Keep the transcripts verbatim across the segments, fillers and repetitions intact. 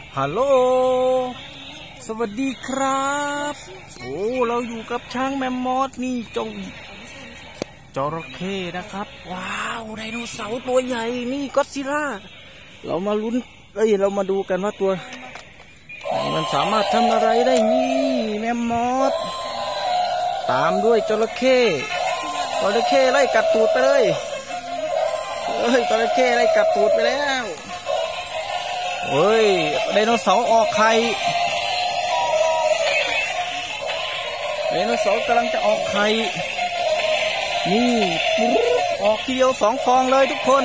ฮัลโหลสวัสดีครับโอ้เราอยู่กับช้างแมมมอสนี่จงจระเข้นะครับว้าวไดโนเสาร์ตัวใหญ่นี่ก็อดซิลล่าเรามาลุ้นเอ้ยเรามาดูกันว่าตัวมันสามารถทำอะไรได้นี่แมมมอสตามด้วยจระเข้จระเข้ไล่กัดตูดไปเลยเฮ้ยจระเข้ไล่กัดตูดไปแล้วเฮ้ยไดโนเสาร์ออกไข่ไดโนเสาร์กำลังจะออกไข่นี่ออกทีเดียวสองฟองเลยทุกคน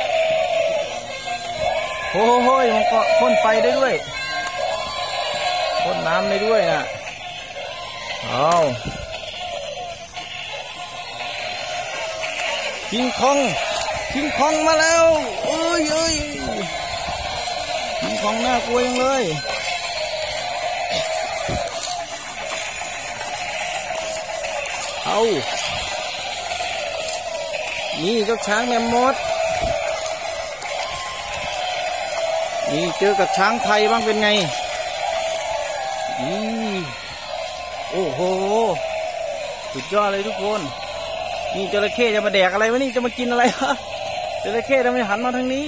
โอ้โหมันก็พ่นไฟได้ด้วยพ่นน้ำได้ด้วยนะเอาคิงคองคิงคองมาแล้วเอ้ยเอ้ยคิงคองน่ากลัวยังเลยเอานี่เจ้าช้างแมมมอสนี่เจอกับช้างไทยบ้างเป็นไงนี่โอ้โหสุดยอดเลยทุกคนนี่จระเข้จะมาแดกอะไรวะนี่จะมากินอะไรวะจระเข้ทำไมหันมาทางนี้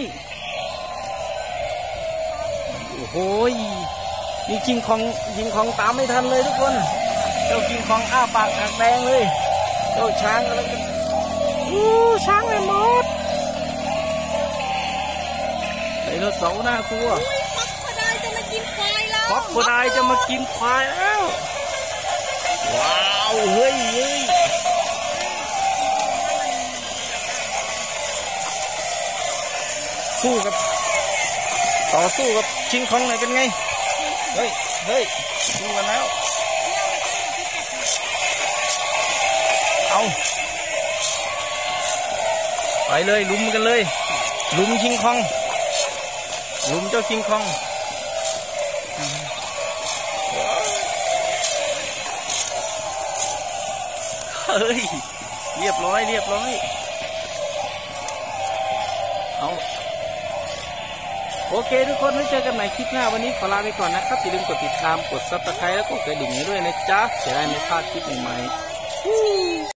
โอ้โหนี่คิงคองคิงคองตามไม่ทันเลยทุกคนเจ้าคิงคองอ้าปากกากแดงเลยเจ้าช้างอะไรกันอู้ช้างแมมมอสไดโนเสาร์น่ากลัวป๊อปโคไดจะมากินควายแล้วป๊อปโคไดจะมากินควายแล้วว้าวเฮ้ยเฮ้ยสู้กับต่อสู้กับคิงคองหน่อยเป็นไงเฮ้ยเฮ้ยสู้กันแล้วเอาไปเลยลุมกันเลยลุมคิงคองลุมเจ้าคิงคองเฮ้ยเรียบร้อยเรียบร้อยเอาโอเคทุกคนไว้เจอกันใหม่คลิปหน้าวันนี้ขอลาไปก่อนนะครับอย่าลืมกดติดตามกดซับสไครต์แล้วก็กดกระดิ่งให้ด้วยนะจ๊ะจะได้ไม่พลาดคลิปใหม่ๆ